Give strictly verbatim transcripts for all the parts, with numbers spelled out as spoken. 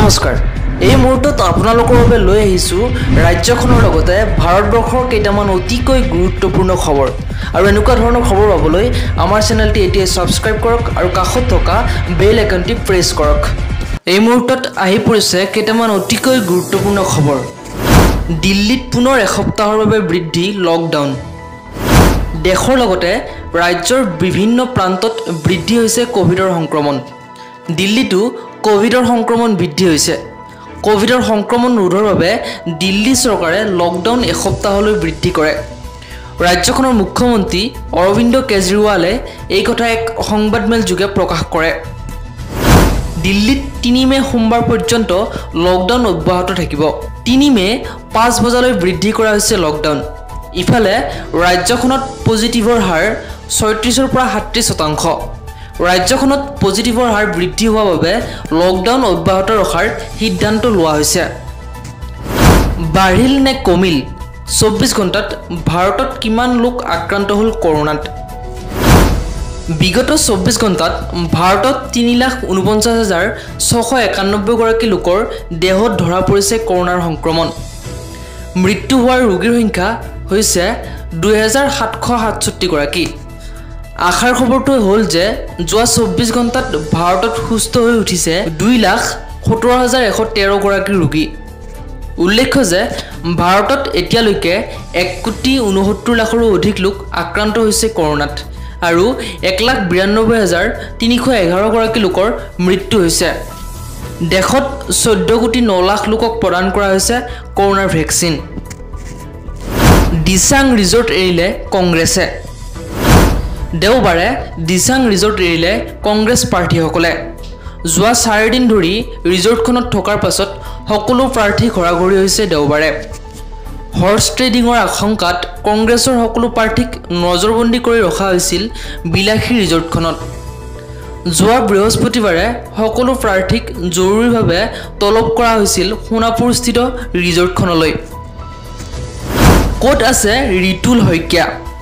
নমস্কাৰ এই মুহূৰ্তত আপোনালোকৰ বাবে লৈ আহিছো ৰাজ্যখনৰ লগতে ভাৰতবৰ্ষৰ কেইটামান অতিকৈ গুৰুত্বপূৰ্ণ খবৰ আৰু এনেকুৱা ধৰণৰ খবৰ পাবলৈ আমাৰ চেনেলটি এতিয়া সাবস্ক্ৰাইব কৰক আৰু কাষত থকা বেল আইকনটি প্ৰেছ কৰক এই মুহূৰ্তত আহি পৰিছে কেইটামান অতিকৈ গুৰুত্বপূৰ্ণ খবৰ দিল্লীত পুনৰ এসপ্তাহৰ বাবে বৃদ্ধি লকডাউন দেশৰ লগতে ৰাজ্যৰ বিভিন্ন প্ৰান্তত বৃদ্ধি হৈছে কোভিডৰ সংক্ৰমণ দিল্লীতো কোভিডৰ সংক্ৰমণ বৃদ্ধি হৈছে কোভিডৰ সংক্ৰমণ ৰোধৰ বাবে দিল্লী চৰকাৰে লকডাউন এসপ্তাহলৈ বৃদ্ধি কৰে ৰাজ্যখনৰ মুখ্যমন্ত্ৰী অৰবিন্দ কেজৰিৱালে এই কথা এক সংবাদমেল যোগে প্ৰকাশ কৰে দিল্লীত তিনি মে সোমবাৰ পৰ্যন্ত লকডাউন অব্যাহত থাকিব তিনি মে পাঁচ বজালৈ বৃদ্ধি কৰা হৈছে লকডাউন ইফালে ৰাজ্যখনত পজিটিভৰ হাৰ ছয়ত্ৰিশ ৰ পৰা সাতত্ৰিশ শতাংশ ৰাজ্যখনত পজিটিভৰ হাৰ বৃদ্ধি হোৱাৰ বাবে লকডাউন অব্যাহত ৰখাৰ সিদ্ধান্ত লোৱা হৈছে বাঢ়িল নে কমিল চৌব্বিশ ঘণ্টাত ভাৰতত কিমান লোক আক্ৰান্ত হ'ল কৰোনাত বিগত চৌব্বিশ ঘণ্টাত ভাৰতত তিনি লাখ ঊনপঞ্চাছ হাজাৰ ছশ একানব্বৈ গৰাকী লোকৰ দেহত ধৰা পৰিছে কৰোনাৰ সংক্ৰমণ মৃত্যু হোৱাৰ ৰোগীৰ সংখ্যা হৈছে দুই হাজাৰ সাতশ সাতষষ্ঠি গৰাকী আখাৰ খবৰটো হ'ল যে যোৱা চৌব্বিশ ঘণ্টাত ভাৰতত সুস্থ হৈ উঠিছে দুই লাখ সত্তৰ হাজাৰ এশ তেৰ গৰাকী ৰোগী উল্লেখ্য যে ভাৰতত এতিয়ালৈকে এক কোটি ঊনসত্তৰ লাখৰো অধিক লোক আক্ৰান্ত হৈছে কৰোনাত আৰু এক লাখ বিৰানব্বৈ হাজাৰ তিনিশ এঘাৰ গৰাকী লোকৰ মৃত্যু হৈছে দেশত চৈধ্য কোটি ন লাখ লোকক প্ৰদান কৰা হৈছে কৰোনাৰ ভেকচিন দিচাং ৰিজৰ্ট এৰিলে কংগ্ৰেছে দেওবাৰে দিচাং ৰিজৰ্ট এৰিলে কংগ্ৰেছ প্ৰাৰ্থীসকলে যোৱা চাৰিদিন ধৰি ৰিজৰ্টখনত থকাৰ পাছত সকলো প্ৰাৰ্থী ঘৰাঘৰি হৈছে দেওবাৰে হৰ্চ ট্ৰেডিঙৰ আশংকাত কংগ্ৰেছৰ সকলো প্ৰাৰ্থীক নজৰবন্দী কৰি ৰখা হৈছিল বিলাসী ৰিজৰ্টখনত যোৱা বৃহস্পতিবাৰে সকলো প্ৰাৰ্থীক জৰুৰীভাৱে তলব কৰা হৈছিল সোণাপুৰস্থিত ৰিজৰ্টখনলৈ ক'ত আছে ৰিতুল শইকীয়া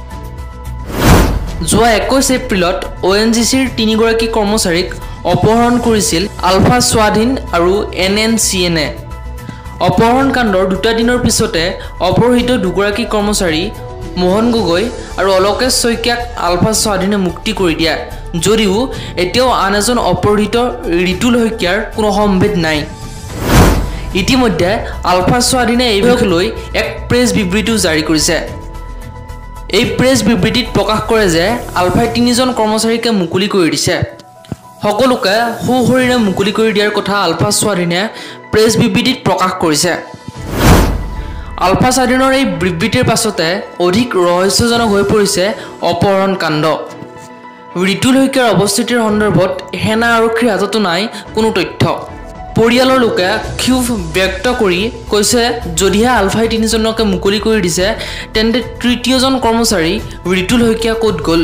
যোৱা একৈশ এপ্ৰিলত অ' এন জি চিৰ তিনিগৰাকী কৰ্মচাৰীক অপহৰণ কৰিছিল আলফা স্বাধীন আৰু এন এন চি এনে অপহৰণ কাণ্ডৰ দুটা দিনৰ পিছতে অপহৃত দুগৰাকী কৰ্মচাৰী মোহন গগৈ আৰু অলোকেশ শইকীয়াক আলফা স্বাধীনে মুক্তি কৰি দিয়া যদিও এতিয়াও আন এজন অপহৃত ৰিতুল শইকীয়াৰ কোনো সম্ভেদ নাই ইতিমধ্যে আলফা স্বাধীনে এই বিষয়ক লৈ এক প্ৰেছ বিবৃতিও জাৰি কৰিছে এই প্ৰেছ বিবৃতিত প্ৰকাশ কৰে যে আলফাই তিনিজন কৰ্মচাৰীকে মুকলি কৰি দিছে সকলোকে সুশৰীৰে মুকলি কৰি দিয়াৰ কথা আলফা স্বাধীনে প্ৰেছ বিবৃতিত প্ৰকাশ কৰিছে আলফা স্বাধীনৰ এই বিবৃতিৰ পাছতে অধিক ৰহস্যজনক হৈ পৰিছে অপহৰণ কাণ্ড ৰিতুল শইকীয়াৰ অৱস্থিতিৰ সন্দৰ্ভত সেনা আৰক্ষীৰ হাততো নাই কোনো তথ্য পৰিয়ালৰ লোকে ক্ষোভ ব্যক্ত কৰি কৈছে যদিহে আলফাই তিনিজনকে মুকলি কৰি দিছে তেন্তে তৃতীয়জন কৰ্মচাৰী ৰিতুল শইকীয়া ক'ত গ'ল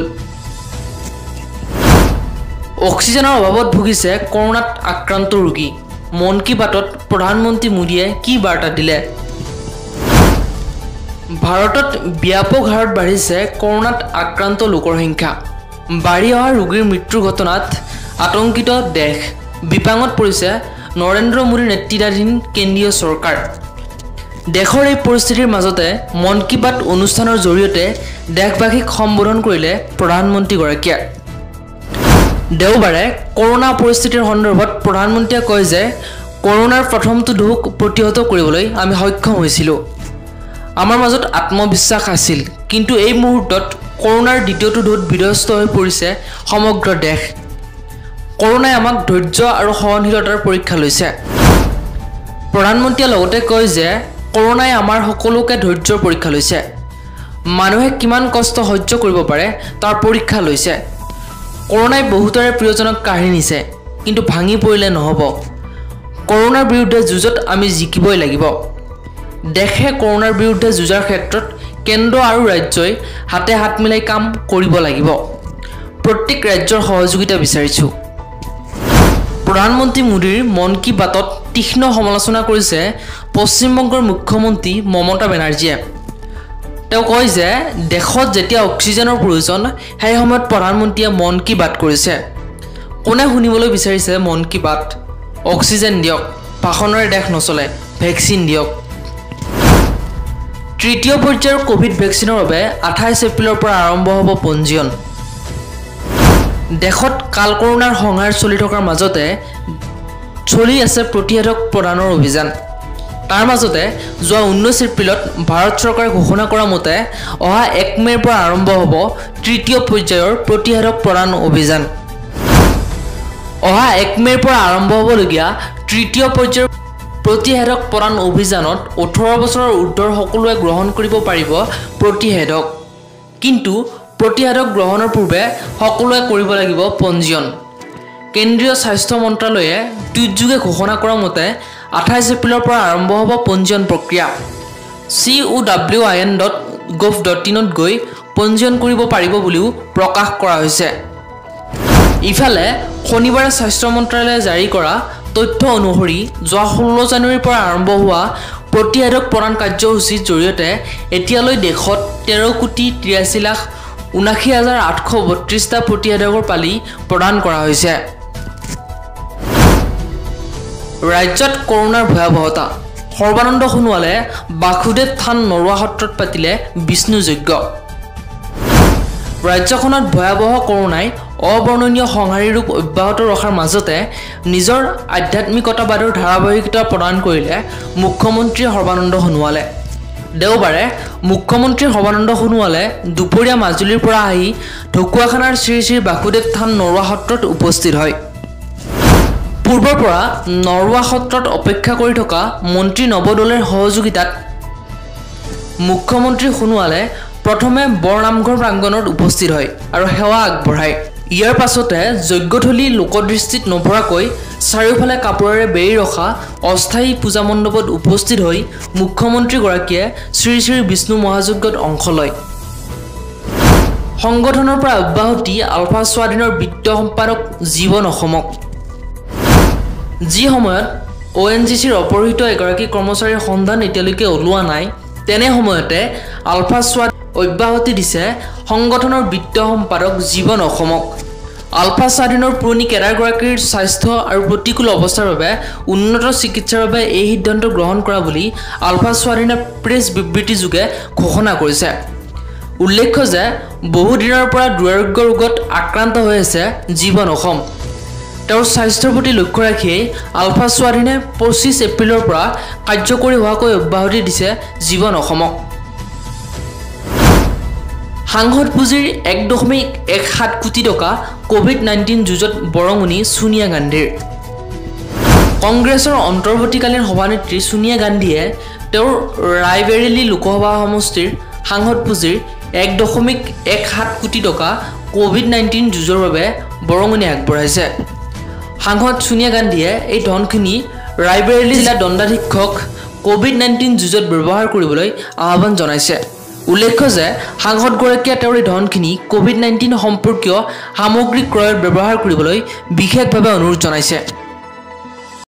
অক্সিজেনৰ অভাৱত ভুগিছে কৰোনাত আক্ৰান্ত ৰোগী মন কী বাতত প্ৰধানমন্ত্ৰী মোদীয়ে কি বাৰ্তা দিলে ভাৰতত ব্যাপক হাৰত বাঢ়িছে কৰোনাত আক্ৰান্ত লোকৰ সংখ্যা বাঢ়ি অহা ৰোগীৰ মৃত্যুৰ ঘটনাত আতংকিত দেশ বিপাঙত পৰিছে নৰেন্দ্ৰ মোদীৰ নেতৃত্বাধীন কেন্দ্ৰীয় চৰকাৰ দেশৰ এই পৰিস্থিতিৰ মাজতে মন কী বাত অনুষ্ঠানৰ জৰিয়তে দেশবাসীক সম্বোধন কৰিলে প্ৰধানমন্ত্ৰীগৰাকীয়ে দেওবাৰে কৰোনা পৰিস্থিতিৰ সন্দৰ্ভত প্ৰধানমন্ত্ৰীয়ে কয় যে কৰোনাৰ প্ৰথমটো ঢৌক প্ৰতিহত কৰিবলৈ আমি সক্ষম হৈছিলোঁ আমাৰ মাজত আত্মবিশ্বাস আছিল কিন্তু এই মুহূৰ্তত কৰোনাৰ দ্বিতীয়টো ঢৌত বিধ্বস্ত হৈ পৰিছে সমগ্ৰ দেশ কৰোনাই আমাক ধৈৰ্য আৰু সহনশীলতাৰ পৰীক্ষা লৈছে প্ৰধানমন্ত্ৰীয়ে লগতে কয় যে কৰোনাই আমাৰ সকলোকে ধৈৰ্যৰ পৰীক্ষা লৈছে মানুহে কিমান কষ্ট সহ্য কৰিব পাৰে তাৰ পৰীক্ষা লৈছে কৰোনাই বহুতৰে প্ৰিয়জনক কাঢ়ি নিছে কিন্তু ভাঙি পৰিলে নহ'ব কৰোনাৰ বিৰুদ্ধে যুঁজত আমি জিকিবই লাগিব দেশে কৰোনাৰ বিৰুদ্ধে যুঁজাৰ ক্ষেত্ৰত কেন্দ্ৰ আৰু ৰাজ্যই হাতে হাত মিলাই কাম কৰিব লাগিব প্ৰত্যেক ৰাজ্যৰ সহযোগিতা বিচাৰিছোঁ প্ৰধানমন্ত্ৰী মোদীৰ মন কী বাতত তীক্ষ্ণ সমালোচনা কৰিছে পশ্চিমবংগৰ মুখ্যমন্ত্ৰী মমতা বেনাৰ্জীয়ে তেওঁ কয় যে দেশত যেতিয়া অক্সিজেনৰ প্ৰয়োজন সেই সময়ত প্ৰধানমন্ত্ৰীয়ে মন কী বাত কৰিছে কোনে শুনিবলৈ বিচাৰিছে মন কী বাত অক্সিজেন দিয়ক ভাষণৰে দেশ নচলে ভেকচিন দিয়ক তৃতীয় পৰ্যায়ৰ কোভিড ভেকচিনৰ বাবে আঠাইছ এপ্ৰিলৰ পৰা আৰম্ভ হ'ব পঞ্জীয়ন দেশত কাল কৰোনাৰ সংহাৰ চলি থকাৰ মাজতে চলি আছে প্ৰতিষেধক প্ৰদানৰ অভিযান তাৰ মাজতে যোৱা ঊনৈছ এপ্ৰিলত ভাৰত চৰকাৰে ঘোষণা কৰা মতে অহা এক মে'ৰ পৰা আৰম্ভ হ'ব তৃতীয় পৰ্যায়ৰ প্ৰতিষেধক প্ৰদান অভিযান অহা এক মে'ৰ পৰা আৰম্ভ হ'বলগীয়া তৃতীয় পৰ্যায়ৰ প্ৰতিষেধক প্ৰদান অভিযানত ওঠৰ বছৰৰ ঊৰ্ধৰ সকলোৱে গ্ৰহণ কৰিব পাৰিব প্ৰতিষেধক কিন্তু প্ৰতিষেধক গ্ৰহণৰ পূৰ্বে সকলোৱে কৰিব লাগিব পঞ্জীয়ন কেন্দ্ৰীয় স্বাস্থ্য মন্ত্ৰালয়ে টুইটযোগে ঘোষণা কৰা মতে আঠাইছ এপ্ৰিলৰ পৰা আৰম্ভ হ'ব পঞ্জীয়ন প্ৰক্ৰিয়া C O W I N dot gov dot ইনত গৈ পঞ্জীয়ন কৰিব পাৰিব বুলিও প্ৰকাশ কৰা হৈছে ইফালে শনিবাৰে স্বাস্থ্য মন্ত্ৰালয়ে জাৰি কৰা তথ্য অনুসৰি যোৱা ষোল্ল জানুৱাৰীৰ পৰা আৰম্ভ হোৱা প্ৰতিষেধক প্ৰদান কাৰ্যসূচীৰ জৰিয়তে এতিয়ালৈ দেশত তেৰ কোটি তিৰাশী লাখ ঊনাশী হাজাৰ আঠশ বত্ৰিশটা প্ৰতিষেধকৰ পালি প্ৰদান কৰা হৈছে ৰাজ্যত কৰোনাৰ ভয়াৱহতা সৰ্বানন্দ সোণোৱালে বাসুদেৱ থান নৰুৱা সত্ৰত পাতিলে বিষ্ণু যজ্ঞ ৰাজ্যখনত ভয়াৱহ কৰোনাই অবৰ্ণনীয় সংহাৰী ৰূপ অব্যাহত ৰখাৰ মাজতে নিজৰ আধ্যাত্মিকতাবাদৰ ধাৰাবাহিকতা প্ৰদান কৰিলে মুখ্যমন্ত্ৰী সৰ্বানন্দ সোণোৱালে দেওবাৰে মুখ্যমন্ত্ৰী সৰ্বানন্দ সোণোৱালে দুপৰীয়া মাজুলীৰ পৰা আহি ঢকুৱাখানাৰ শ্ৰী শ্ৰী বাসুদেৱ থান নৰুৱা সত্ৰত উপস্থিত হয় পূৰ্বৰ পৰা নৰুৱা সত্ৰত অপেক্ষা কৰি থকা মন্ত্ৰী নৱদলৰ সহযোগিতাত মুখ্যমন্ত্ৰী সোণোৱালে প্ৰথমে বৰনামঘৰ প্ৰাংগণত উপস্থিত হয় আৰু সেৱা আগবঢ়ায় ইয়াৰ পাছতে যজ্ঞথলী লোকদৃষ্টিত নভৰাকৈ চাৰিওফালে কাপোৰেৰে বেৰি ৰখা অস্থায়ী পূজা মণ্ডপত উপস্থিত হৈ মুখ্যমন্ত্ৰীগৰাকীয়ে শ্ৰী শ্ৰী বিষ্ণু মহাযজ্ঞত অংশ লয় সংগঠনৰ পৰা অব্যাহতি আলফা স্বাধীনৰ বিত্ত সম্পাদক জীৱন অসমক যি সময়ত অ' এন জি চিৰ অপহৃত এগৰাকী কৰ্মচাৰীৰ সন্ধান এতিয়ালৈকে ওলোৱা নাই তেনে সময়তে আলফা স্বাধীন অব্যাহতি দিছে সংগঠনৰ বিত্ত সম্পাদক জীৱন অসমক আলফা স্বাধীনৰ পুৰণি কেডাৰগৰাকীৰ স্বাস্থ্য আৰু প্ৰতিকূল অৱস্থাৰ বাবে উন্নত চিকিৎসাৰ বাবে এই সিদ্ধান্ত গ্ৰহণ কৰা বুলি আলফা স্বাধীনে প্ৰেছ বিবৃতি যোগে ঘোষণা কৰিছে উল্লেখ্য যে বহুদিনৰ পৰা দুৰাৰোগ্য ৰোগত আক্ৰান্ত হৈ আছে জীৱন অসম তেওঁৰ স্বাস্থ্যৰ প্ৰতি লক্ষ্য ৰাখিয়েই আলফা স্বাধীনে পঁচিছ এপ্ৰিলৰ পৰা কাৰ্যকৰী হোৱাকৈ অব্যাহতি দিছে জীৱন অসমক সাংসদ পুঁজিৰ এক দশমিক এক সাত কোটি টকা কোভিড নাইণ্টিন যুঁজত বৰঙণি সোনিয়া গান্ধীৰ কংগ্ৰেছৰ অন্তৰ্বৰ্তীকালীন সভানেত্ৰী সোনিয়া গান্ধীয়ে তেওঁৰ ৰায়বেৰেলী লোকসভা সমষ্টিৰ সাংসদ পুঁজিৰ এক দশমিক এক সাত কোটি টকা কোভিড নাইণ্টিন যুঁজৰ বাবে বৰঙণি আগবঢ়াইছে সাংসদ সোনিয়া গান্ধীয়ে এই ধনখিনি ৰায়বেৰেলী জিলা দণ্ডাধীক্ষক কোভিড নাইণ্টিন যুঁজত ব্যৱহাৰ কৰিবলৈ আহ্বান জনাইছে উল্লেখ্য যে সাংসদগৰাকীয়ে তেওঁৰ এই ধনখিনি কোভিড নাইণ্টিন সম্পৰ্কীয় সামগ্ৰী ক্ৰয়ত ব্যৱহাৰ কৰিবলৈ বিশেষভাৱে অনুৰোধ জনাইছে